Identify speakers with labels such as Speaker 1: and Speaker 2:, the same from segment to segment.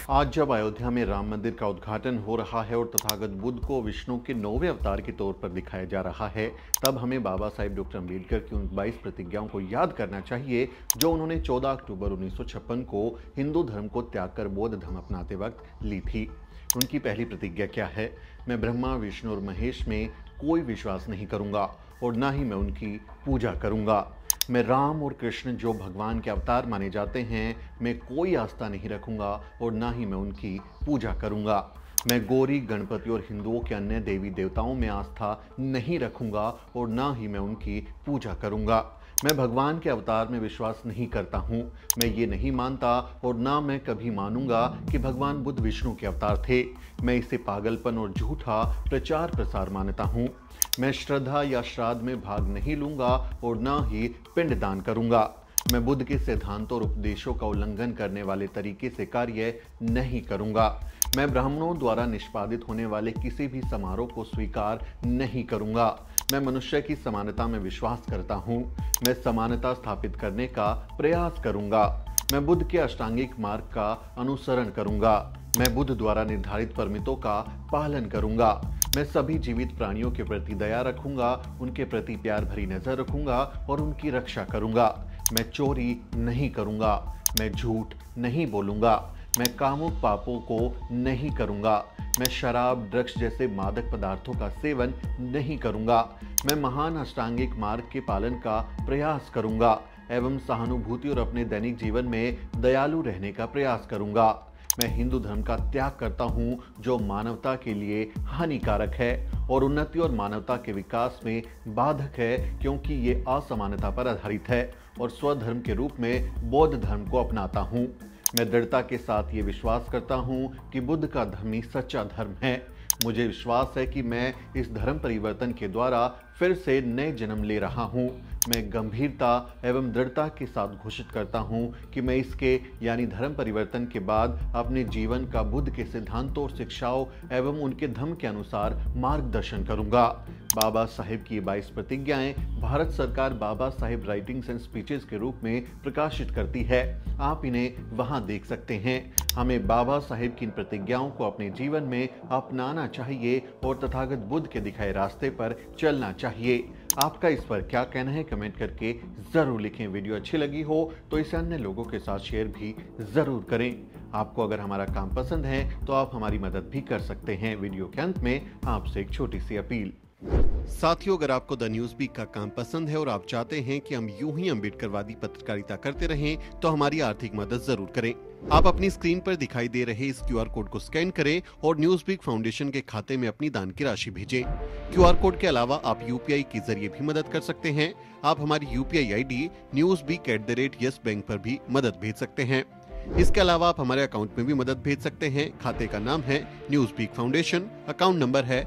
Speaker 1: आज जब अयोध्या में राम मंदिर का उद्घाटन हो रहा है और तथागत बुद्ध को विष्णु के 9वें अवतार के तौर पर दिखाया जा रहा है, तब हमें बाबा साहेब डॉक्टर अम्बेडकर की उन 22 प्रतिज्ञाओं को याद करना चाहिए जो उन्होंने 14 अक्टूबर 1956 को हिंदू धर्म को त्याग कर बौद्ध धर्म अपनाते वक्त ली थी। उनकी पहली प्रतिज्ञा क्या है? मैं ब्रह्मा, विष्णु और महेश में कोई विश्वास नहीं करूंगा और ना ही मैं उनकी पूजा करूंगा। मैं राम और कृष्ण जो भगवान के अवतार माने जाते हैं, मैं कोई आस्था नहीं रखूंगा और ना ही मैं उनकी पूजा करूंगा। मैं गौरी, गणपति और हिंदुओं के अन्य देवी देवताओं में आस्था नहीं रखूंगा और ना ही मैं उनकी पूजा करूंगा। मैं भगवान के अवतार में विश्वास नहीं करता हूँ। मैं ये नहीं मानता और ना मैं कभी मानूंगा कि भगवान बुद्ध विष्णु के अवतार थे। मैं इसे पागलपन और झूठा प्रचार प्रसार मानता हूँ। मैं श्रद्धा या श्राद्ध में भाग नहीं लूंगा और ना ही पिंडदान करूंगा। मैं बुद्ध के सिद्धांतों और उपदेशों का उल्लंघन करने वाले तरीके से कार्य नहीं करूंगा। मैं ब्राह्मणों द्वारा निष्पादित होने वाले किसी भी समारोह को स्वीकार नहीं करूंगा। मैं मनुष्य की समानता में विश्वास करता हूं। मैं समानता स्थापित करने का प्रयास करूंगा। मैं बुद्ध के अष्टांगिक मार्ग का अनुसरण करूंगा। मैं बुद्ध द्वारा निर्धारित परमितों का पालन करूंगा। मैं सभी जीवित प्राणियों के प्रति दया रखूंगा, उनके प्रति प्यार भरी नजर रखूंगा और उनकी रक्षा करूंगा। मैं चोरी नहीं करूंगा। मैं झूठ नहीं बोलूंगा। मैं कामुक पापों को नहीं करूंगा। मैं शराब, ड्रग्स जैसे मादक पदार्थों का सेवन नहीं करूंगा। मैं महान अष्टांगिक मार्ग के पालन का प्रयास करूंगा एवं सहानुभूति और अपने दैनिक जीवन में दयालु रहने का प्रयास करूंगा। मैं हिंदू धर्म का त्याग करता हूं जो मानवता के लिए हानिकारक है और उन्नति और मानवता के विकास में बाधक है, क्योंकि ये असमानता पर आधारित है और स्वधर्म के रूप में बौद्ध धर्म को अपनाता हूं। मैं दृढ़ता के साथ ये विश्वास करता हूं कि बुद्ध का धर्म ही सच्चा धर्म है। मुझे विश्वास है कि मैं इस धर्म परिवर्तन के द्वारा फिर से नए जन्म ले रहा हूं। मैं गंभीरता एवं दृढ़ता के साथ घोषित करता हूं कि मैं इसके यानी धर्म परिवर्तन के बाद अपने जीवन का बुद्ध के सिद्धांतों और शिक्षाओं एवं उनके धर्म के अनुसार मार्गदर्शन करूंगा। बाबा साहेब की 22 प्रतिज्ञाएं भारत सरकार Baba Saheb writings and speeches के रूप में प्रकाशित करती है। आप इन्हें वहां देख सकते हैं। हमें बाबा साहेब की इन प्रतिज्ञाओं को अपने जीवन में अपनाना चाहिए और तथागत बुद्ध के दिखाए रास्ते पर चलना चाहिए। आपका इस पर क्या कहना है कमेंट करके जरूर लिखें। वीडियो अच्छी लगी हो तो इसे अन्य लोगों के साथ शेयर भी जरूर करें। आपको अगर हमारा काम पसंद है तो आप हमारी मदद भी कर सकते हैं। वीडियो के अंत में आपसे एक छोटी सी अपील। साथियों, अगर आपको द न्यूज वीक का काम पसंद है और आप चाहते हैं कि हम यूं ही अम्बेडकरवादी पत्रकारिता करते रहें तो हमारी आर्थिक मदद जरूर करें। आप अपनी स्क्रीन पर दिखाई दे रहे इस QR कोड को स्कैन करें और न्यूज वीक फाउंडेशन के खाते में अपनी दान की राशि भेजें। QR कोड के अलावा आप UPI के जरिए भी मदद कर सकते हैं। आप हमारी UPI ID newsweek@yes bank पर भी मदद भेज सकते हैं। इसके अलावा आप हमारे अकाउंट में भी मदद भेज सकते हैं। खाते का नाम है news week foundation, account number है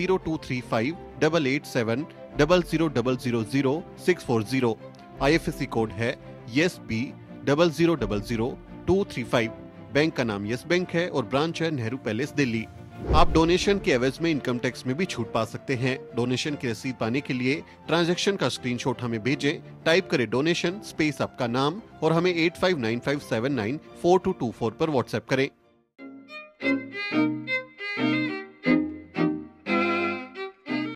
Speaker 1: 02358800000640। IFSC कोड है YSB000235। बैंक का नाम यस बैंक है और ब्रांच है नेहरू पैलेस, दिल्ली। आप डोनेशन के एवज में इनकम टैक्स में भी छूट पा सकते हैं। डोनेशन की रसीद पाने के लिए ट्रांजैक्शन का स्क्रीनशॉट हमें भेजें। टाइप करें डोनेशन स्पेस आपका नाम और हमें 8595794224 पर व्हाट्सएप करें।